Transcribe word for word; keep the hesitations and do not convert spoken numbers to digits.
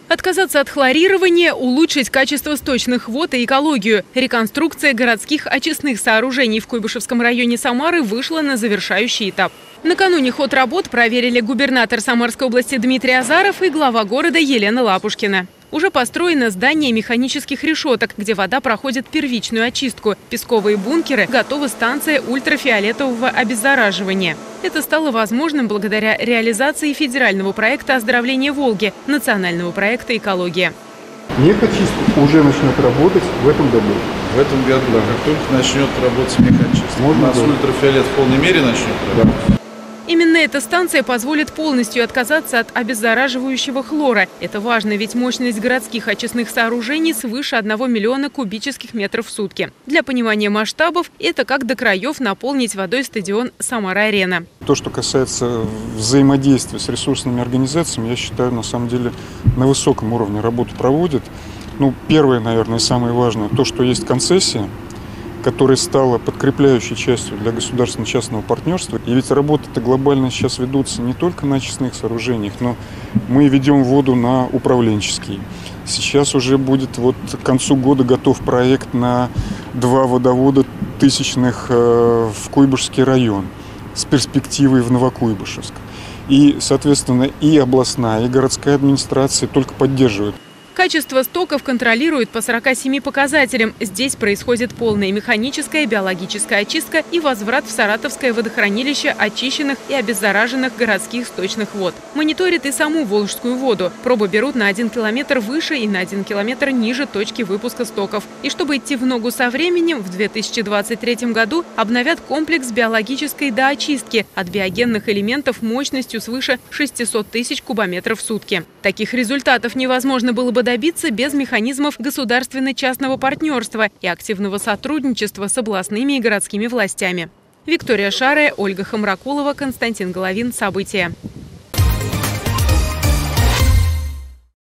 Отказаться от хлорирования, улучшить качество сточных вод и экологию. Реконструкция городских очистных сооружений в Куйбышевском районе Самары вышла на завершающий этап. Накануне ход работ проверили губернатор Самарской области Дмитрий Азаров и глава города Елена Лапушкина. Уже построено здание механических решеток, где вода проходит первичную очистку. Песковые бункеры, готова станция ультрафиолетового обеззараживания. Это стало возможным благодаря реализации федерального проекта оздоровления Волги, национального проекта «Экология». Мехочистка уже начнет работать в этом году. В этом году, да. Как только начнет работать мехочистка. У нас ультрафиолет в полной мере начнет работать. Да. Именно эта станция позволит полностью отказаться от обеззараживающего хлора. Это важно, ведь мощность городских очистных сооружений свыше одного миллиона кубических метров в сутки. Для понимания масштабов, это как до краев наполнить водой стадион «Самара-Арена». То, что касается взаимодействия с ресурсными организациями, я считаю, на самом деле на высоком уровне работу проводят. Ну, первое, наверное, и самое важное, то, что есть концессия, которая стала подкрепляющей частью для государственно-частного партнерства. И ведь работы-то глобально сейчас ведутся не только на очистных сооружениях, но мы ведем воду на управленческие. Сейчас уже будет вот к концу года готов проект на два водовода тысячных в Куйбышевский район с перспективой в Новокуйбышевск. И, соответственно, и областная, и городская администрация только поддерживают. Качество стоков контролируют по сорока семи показателям. Здесь происходит полная механическая, биологическая очистка и возврат в Саратовское водохранилище очищенных и обеззараженных городских сточных вод. Мониторят и саму Волжскую воду. Пробы берут на один километр выше и на один километр ниже точки выпуска стоков. И чтобы идти в ногу со временем, в две тысячи двадцать третьем году обновят комплекс биологической доочистки от биогенных элементов мощностью свыше шестисот тысяч кубометров в сутки. Таких результатов невозможно было бы добиться без механизмов государственно-частного партнерства и активного сотрудничества с областными и городскими властями. Виктория Шарая, Ольга Хамракулова, Константин Головин. События.